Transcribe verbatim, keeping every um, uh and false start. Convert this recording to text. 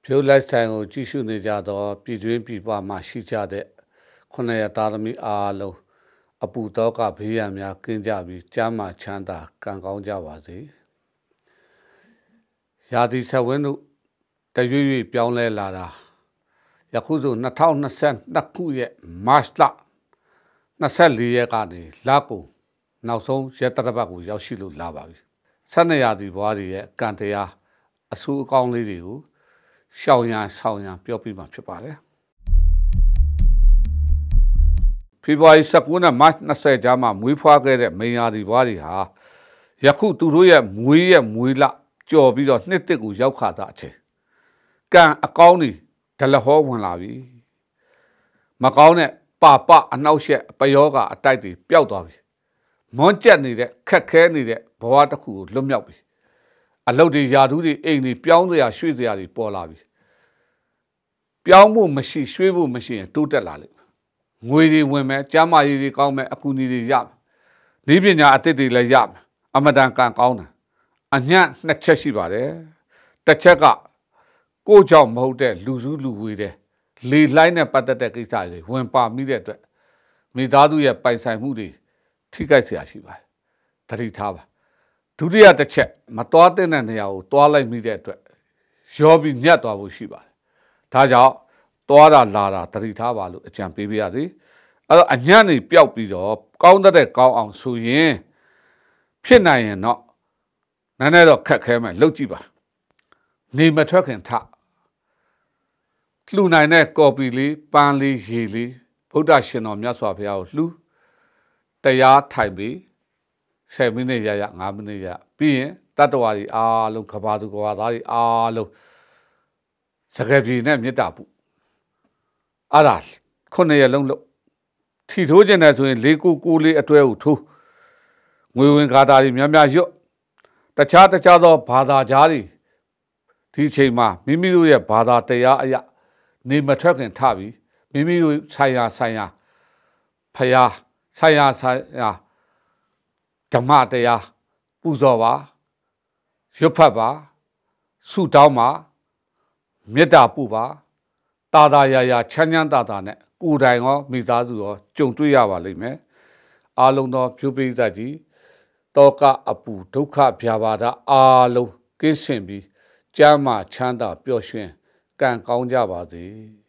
ဖြိုးလိုက်ဆိုင်ကိုကြည့်ရှုနေကြသောပြည်တွင်းပြည်ပမှရှိကြတဲ့ခုနှစ်ရသားသမီးအားလုံးအပူသောကဘေးရန်များကင်းကြပြီးကျမ်းမာချမ်းသာကံကောင်းကြပါစေ။ရာသီဆက်ဝင်းတို့တရွေ့ရွေ့ပြောင်းလဲလာတာယခုဆို၂၀၂၂ခုရဲ့မတ်လ၂၄ရက်ကနေလကုန်နောက်ဆုံးရက်တစ်ပတ်ကိုရောက်ရှိလို့လာပါပြီ။ဆက်နေရာဒီဘွားတွေရဲ့ကံတရားအဆူအကောင်းလေးတွေကိုရှောင်ရန်ဆောင်ရန်ပြောပြမှာဖြစ်ပါတယ်။ဖေဖော်ဝါရီ၁၉နဲ့မတ်၂၀ကြားမှာမွေးဖွားခဲ့တဲ့မိန်ယာဒီဘွားတွေဟာယခုသူတို့ရဲ့မွေးရဲ့မွေးလကြော်ပြီးတော့နှစ်တစ်ကိုရောက်ခါတာအချိန်ကံအကောင်းတွေဒလဟောဝင်လာပြီမကောင်းတဲ့ပါပအနှောက်ယှက်ပယောဂအတိုက်တွေပျောက်သွားပြီမွန်းကျက်နေတဲ့ခက်ခဲနေတဲ့ဘဝတစ်ခုကိုလွတ်မြောက်ပြီအလုတ်တွေယာဓုတွေအိမ်တွေပြောင်းစရာရွှေ့စရာတွေပေါ်လာပြီပြောင်းဖို့မရှိရွှေ့ဖို့မရှိရင်တိုးတက်လာလိမ့်မယ်ငွေတွေဝင်မယ်ကျန်းမာရေးတွေကောင်းမယ်အကူအညီတွေရမယ်ဤပညာအသစ်တွေလည်းရမယ်အမတန်ကံကောင်းတယ်အညံ့နှစ်ချက်ရှိပါတယ်တစ်ချက်ကကိုကြောင့်မဟုတ်တဲ့လူစုလူဝေးတဲ့လေလှိုင်းနဲ့ပတ်သက်တဲ့ကိစ္စတွေဝင်ပါမိတဲ့အတွက်မိသားစုရဲ့ပိုင်ဆိုင်မှုတွေထိခိုက်เสียရှိပါတယ်တတိထားပါဒုတိယတစ်ချက်မသွားတဲ့နေရာကိုသွားလိုက်မိတဲ့အတွက်ရောပြီးညက်သွားဖို့ရှိပါတယ်ဒါကြောင့်သွားတာလာတာတတိထားပါလို့အကြံပေးပြရသည်အဲ့တော့အညံ့နေပျောက်ပြီးတော့ကောင်းတဲ့ကောင်းအောင်ဆိုရင်ဖြစ်နိုင်ရင်တော့နည်းနည်းတော့ခက်ခဲမယ်လှုပ်ကြည့်ပါနေမထွက်ခင်ထလှူနိုင်တဲ့ကော်ပီလေးပန်းလေးရေလေးဗုဒ္ဓရှင်တော်မြတ်စွာဘုရားကိုလှူတရားထိုင်ပြီးဆယ်မိနစ်ရရ၅မိနစ်ရပြီးရင်တတ္တဝါတွေအားလုံးကဘာသူကဘာသားတွေအားလုံးစကားပြေနဲ့မေတ္တာပို့အဲ့ဒါခုနှစ်ရက်လုံးလို့ထီထိုးကျင်တယ်ဆိုရင်လေးကိုကိုလေးအတွဲကိုထိုးငွေဝင်ခါတာတွေများများရွတ်တခြားတခြားသောဘာသာကြားတွေဒီအချိန်မှာမိမိတို့ရဲ့ဘာသာတရားအရာနေမထွက်ခင်ထပြီးမိမိတို့ဆိုင်ရာဆိုင်ရာဖယားဆိုင်ရာဆိုင်ရာဓမ္မတရားပူဇော်ပါရွတ်ဖတ်ပါဆုတောင်းပါမေတ္တာပို့ပါတာတာယာယာချမ်းချမ်းသာသာနဲ့ကိုယ်တိုင်ရောမိသားစုရောကြုံတွေ့ရပါလိမ့်မယ်အားလုံးသောဖြိုးပိဋကကြီးတောကအပူဒုက္ခဗျာပါဒအားလုံးကင်းစင်ပြီးကျမ်းမာချမ်းသာပျော်ရွှင်ကံကောင်းကြပါစေ